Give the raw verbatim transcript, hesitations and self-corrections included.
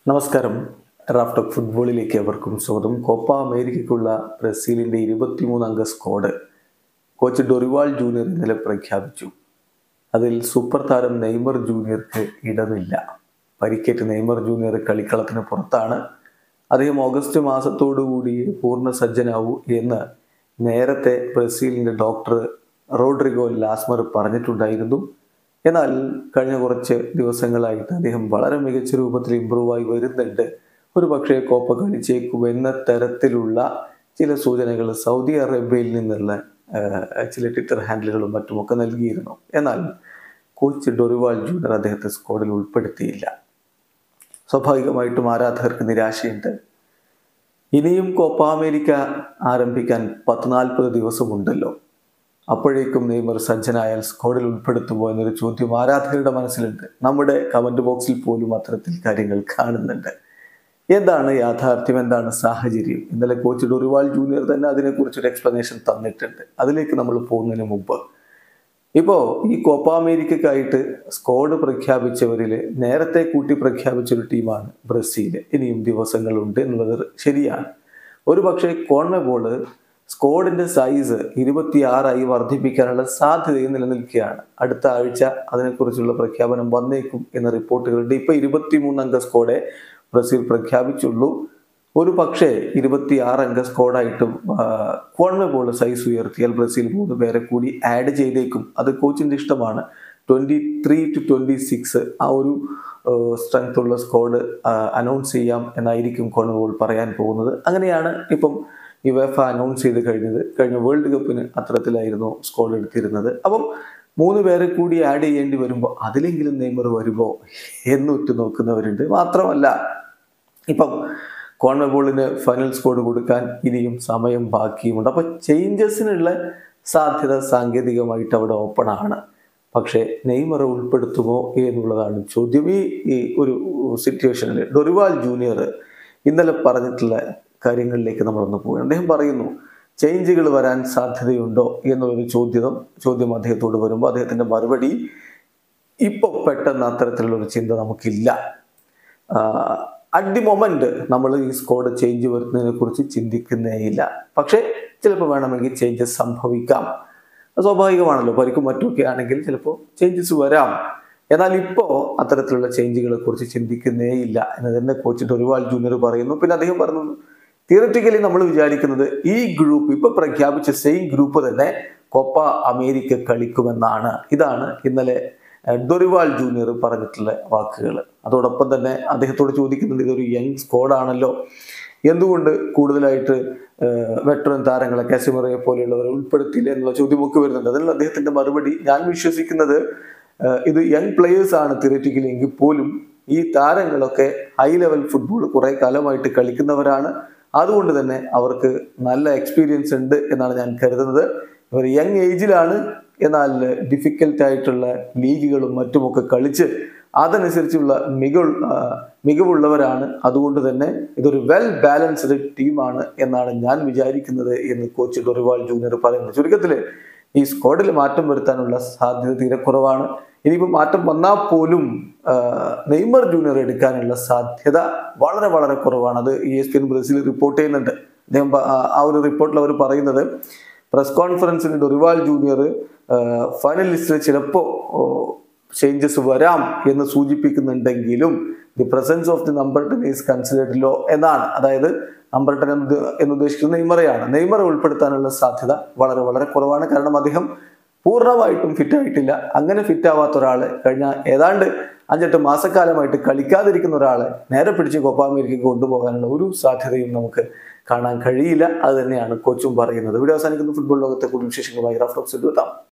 നമസ്കാരം. Raf talk ഫുട്ബോളിലേക്ക് അവർക്കും സ്വാഗതം. കോപ്പ അമേരിക്കയ്ക്കുള്ള ബ്രസീലിൻ്റെ ഇരുപത്തിമൂന്ന് അംഗ സ്ക്വാഡ് കോച്ച് ഡൊറിവാൾ ജൂനിയർ ഇന്നലെ പ്രഖ്യാപിച്ചു. അതിൽ സൂപ്പർ താരം നെയ്മർ ജൂനിയർക്ക് ഇടമില്ല. പരിക്കേറ്റ് നെയ്മർ ജൂനിയർ കളിക്കളത്തിന് പുറത്താണ്. അദ്ദേഹം ഓഗസ്റ്റ് മാസത്തോടുകൂടി പൂർണ്ണ സജ്ജനാവൂ എന്ന് നേരത്തെ ബ്രസീലിൻ്റെ ഡോക്ടർ റോഡ്രിഗോ ലാസ്മർ പറഞ്ഞിട്ടുണ്ടായിരുന്നു. എന്നാൽ കഴിഞ്ഞ കുറച്ച് ദിവസങ്ങളായിട്ട് അദ്ദേഹം വളരെ മികച്ച രൂപത്തിൽ ഇമ്പ്രൂവായി വരുന്നുണ്ട്. ഒരു പക്ഷേ കോപ്പ കളിച്ചേക്കുമെന്ന തരത്തിലുള്ള ചില സൂചനകൾ സൗദി അറേബ്യയിൽ നിന്നുള്ള ചില ട്വിറ്റർ ഹാൻഡിലുകളും മറ്റുമൊക്കെ നൽകിയിരുന്നു. എന്നാൽ കോച്ച് ഡൊറിവാൾ ജൂനിയർ അദ്ദേഹത്തെ സ്ക്വാഡിൽ ഉൾപ്പെടുത്തിയില്ല. സ്വാഭാവികമായിട്ടും ആരാധകർക്ക് നിരാശയുണ്ട്. ഇനിയും കോപ്പ അമേരിക്ക ആരംഭിക്കാൻ പത്ത് നാൽപ്പത് ദിവസമുണ്ടല്ലോ. അപ്പോഴേക്കും നെയ്മർ സജ്ജനായാൽ സ്ക്വാഡിൽ ഉൾപ്പെടുത്തുമോ എന്നൊരു ചോദ്യം ആരാധകരുടെ മനസ്സിലുണ്ട്. നമ്മുടെ കമൻറ്റ് ബോക്സിൽ പോലും അത്തരത്തിൽ കാര്യങ്ങൾ കാണുന്നുണ്ട്. എന്താണ് യാഥാർത്ഥ്യം, എന്താണ് സാഹചര്യം? ഇന്നലെ കോച്ച് ഡൊറിവാൾ ജൂനിയർ തന്നെ അതിനെക്കുറിച്ചൊരു എക്സ്പ്ലനേഷൻ തന്നിട്ടുണ്ട്. അതിലേക്ക് നമ്മൾ പോകുന്നതിന് മുമ്പ് ഇപ്പോൾ ഈ കോപ്പ അമേരിക്കക്കായിട്ട് സ്ക്വാഡ് പ്രഖ്യാപിച്ചവരിൽ നേരത്തെ കൂട്ടി പ്രഖ്യാപിച്ചൊരു ടീമാണ് ബ്രസീൽ. ഇനിയും ദിവസങ്ങളുണ്ട് എന്നുള്ളത് ശരിയാണ്. ഒരു പക്ഷേ കോൺമെബോൾ സ്ക്വാഡിൻ്റെ സൈസ് ഇരുപത്തിയാറായി വർദ്ധിപ്പിക്കാനുള്ള സാധ്യതയും നിലനിൽക്കുകയാണ്. അടുത്ത ആഴ്ച അതിനെക്കുറിച്ചുള്ള പ്രഖ്യാപനം വന്നേക്കും എന്ന റിപ്പോർട്ടുകളുണ്ട്. ഇപ്പോൾ ഇരുപത്തിമൂന്ന് അംഗ സ്ക്വാഡെ ബ്രസീൽ പ്രഖ്യാപിച്ചുള്ളൂ. ഒരു പക്ഷേ ഇരുപത്തിയാറ് അംഗ സ്ക്വാഡായിട്ടും കോൺമെബോൾ സൈസ് ഉയർത്തിയാൽ ബ്രസീൽ മൂന്ന് പേരെ കൂടി ആഡ് ചെയ്തേക്കും. അത് കോച്ചിൻ്റെ ഇഷ്ടമാണ്. Twenty three to twenty six ആ ഒരു സ്ട്രെങ്ത് ഉള്ള സ്ക്വാഡ് അനൗൺസ് ചെയ്യാം എന്നായിരിക്കും കോൺമെബോൾ പറയാൻ പോകുന്നത്. അങ്ങനെയാണ് ഇപ്പം യുവേഫ അനൗൺസ് ചെയ്ത് കഴിഞ്ഞത്. കഴിഞ്ഞ വേൾഡ് കപ്പിന് അത്തരത്തിലായിരുന്നു സ്ക്വാഡ് എടുത്തിരുന്നത്. അപ്പം മൂന്ന് പേരെ കൂടി ആഡ് ചെയ്യേണ്ടി വരുമ്പോൾ അതിലെങ്കിലും നെയ്മർ വരുമോ എന്ന് ഉറ്റു നോക്കുന്നവരുണ്ട്. മാത്രമല്ല ഇപ്പം കോൺമെബോളിന് ഫൈനൽ സ്ക്വാഡ് കൊടുക്കാൻ ഇനിയും സമയം ബാക്കിയുമുണ്ട്. അപ്പോൾ ചേഞ്ചസിനുള്ള സാധ്യത സാങ്കേതികമായിട്ട് അവിടെ ഓപ്പൺ ആണ്. പക്ഷേ നെയ്മറെ ഉൾപ്പെടുത്തുമോ എന്നുള്ളതാണ് ചോദ്യം. ഈ ഒരു സിറ്റുവേഷനിൽ ഡൊറിവാൾ ജൂനിയർ ഇന്നലെ പറഞ്ഞിട്ടുള്ള കാര്യങ്ങളിലേക്ക് നമ്മളൊന്ന് പോവുകയാണ്. അദ്ദേഹം പറയുന്നു ചേഞ്ചുകൾ വരാൻ സാധ്യതയുണ്ടോ എന്നുള്ളൊരു ചോദ്യം ചോദ്യം അദ്ദേഹത്തോട് വരുമ്പോൾ അദ്ദേഹത്തിൻ്റെ മറുപടി ഇപ്പോൾ പെട്ടെന്ന് അത്തരത്തിലുള്ളൊരു ചിന്ത നമുക്കില്ല. അറ്റ് ദി മൊമെന്റ് നമ്മൾ ഈ സ്ക്വാഡ് ചേഞ്ച് വരുന്നതിനെ കുറിച്ച് ചിന്തിക്കുന്നേ ഇല്ല. പക്ഷേ ചിലപ്പോൾ വേണമെങ്കിൽ ചേഞ്ചസ് സംഭവിക്കാം. സ്വാഭാവികമാണല്ലോ. പരിക്കും മറ്റുമൊക്കെ ആണെങ്കിൽ ചിലപ്പോൾ ചേഞ്ചസ് വരാം. എന്നാൽ ഇപ്പോൾ അത്തരത്തിലുള്ള ചേഞ്ചുകളെ കുറിച്ച് ചിന്തിക്കുന്നേ ഇല്ല എന്ന് തന്നെ കോച്ച് ഡൊറിവാൾ ജൂനിയർ പറയുന്നു. പിന്നെ അദ്ദേഹം പറഞ്ഞു തിയററ്റിക്കലി നമ്മൾ വിചാരിക്കുന്നത് ഈ ഗ്രൂപ്പ് ഇപ്പോൾ പ്രഖ്യാപിച്ച സെയിം ഗ്രൂപ്പ് തന്നെ കോപ്പ അമേരിക്ക കളിക്കുമെന്നാണ്. ഇതാണ് ഇന്നലെ ഡൊറിവാൾ ജൂനിയർ പറഞ്ഞിട്ടുള്ള വാക്കുകൾ. അതോടൊപ്പം തന്നെ അദ്ദേഹത്തോട് ചോദിക്കുന്നുണ്ട്, ഇതൊരു യങ് സ്ക്വാഡാണല്ലോ, എന്തുകൊണ്ട് കൂടുതലായിട്ട് വെറ്ററൻ താരങ്ങളെ കാസിമിറയെ പോലെയുള്ളവരെ ഉൾപ്പെടുത്തിയില്ല എന്നുള്ള ചോദ്യമൊക്കെ വരുന്നുണ്ട്. അതിനുള്ള അദ്ദേഹത്തിൻ്റെ മറുപടി, ഞാൻ വിശ്വസിക്കുന്നത് ഇത് യങ് പ്ലേയേഴ്സ് ആണ് തിയററ്റിക്കലി എങ്കിൽ പോലും ഈ താരങ്ങളൊക്കെ ഹൈ ലെവൽ ഫുട്ബോൾ കുറേ കാലമായിട്ട് കളിക്കുന്നവരാണ്. അതുകൊണ്ട് തന്നെ അവർക്ക് നല്ല എക്സ്പീരിയൻസ് ഉണ്ട് എന്നാണ് ഞാൻ കരുതുന്നത്. ഇവർ യങ് ഏജിലാണ്, എന്നാൽ ഡിഫിക്കൽട്ടായിട്ടുള്ള ലീഗുകളും മറ്റുമൊക്കെ കളിച്ച് അതനുസരിച്ചുള്ള മികവ് മികവുള്ളവരാണ്. അതുകൊണ്ട് തന്നെ ഇതൊരു വെൽ ബാലൻസ്ഡ് ടീമാണ് എന്നാണ് ഞാൻ വിചാരിക്കുന്നത് എന്ന് കോച്ച് ഡൊറിവാൾ ജൂനിയർ പറയുന്നു. ചുരുക്കത്തിൽ ഈ സ്ക്വാഡിൽ മാറ്റം വരുത്താനുള്ള സാധ്യത തീരെ കുറവാണ്. ഇനിയിപ്പോൾ മാറ്റം വന്നാൽ പോലും നെയ്മർ ജൂനിയർ എടുക്കാനുള്ള സാധ്യത വളരെ വളരെ കുറവാണ്. അത് E S P N Brazil report ചെയ്യുന്നുണ്ട്. അദ്ദേഹം ആ ഒരു റിപ്പോർട്ടിൽ അവർ പറയുന്നത്, പ്രസ് കോൺഫറൻസിന് ഡൊറിവാൾ ജൂനിയർ ഫൈനൽ ലിസ്റ്റിൽ ചിലപ്പോൾ ചേഞ്ചസ് വരാം എന്ന് സൂചിപ്പിക്കുന്നുണ്ടെങ്കിലും the presence of the number ten is considered low എന്നാണ്. അതായത് നമ്പർ ടെൻ എന്ന് എന്ന് ഉദ്ദേശിക്കുന്നത് നെയ്മറെയാണ്. നെയ്മറെ ഉൾപ്പെടുത്താനുള്ള സാധ്യത വളരെ വളരെ കുറവാണ്. കാരണം അദ്ദേഹം പൂർണ്ണമായിട്ടും ഫിറ്റ് ആയിട്ടില്ല. അങ്ങനെ ഫിറ്റ് ആവാത്ത ഒരാളെ കഴിഞ്ഞ ഏതാണ്ട് അഞ്ചെട്ട് മാസക്കാലമായിട്ട് കളിക്കാതിരിക്കുന്ന ഒരാളെ നേരെ പിടിച്ച് കോപ്പ അമേരിക്കയ്ക്ക് കൊണ്ടുപോകാനുള്ള ഒരു സാധ്യതയും നമുക്ക് കാണാൻ കഴിയില്ല. അത് തന്നെയാണ് കോച്ചും പറയുന്നത്. വീഡിയോ അവസാനിക്കുന്ന ഫുട്ബോൾ ലോകത്തെ കൂടുതൽ വിശേഷങ്ങളുമായി റാഫ് ടോക്സ് എത്താം.